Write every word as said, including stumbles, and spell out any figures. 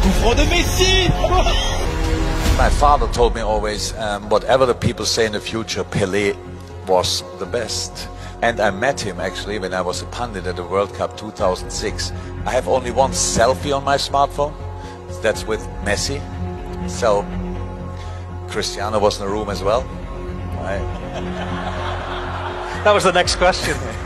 coup franc de Messi. My father told me always, um, whatever the people say in the future, Pelé was the best. And I met him actually when I was a pundit at the World Cup two thousand six. I have only one selfie on my smartphone. That's with Messi. So Cristiano was in the room as well. Right. That was the next question.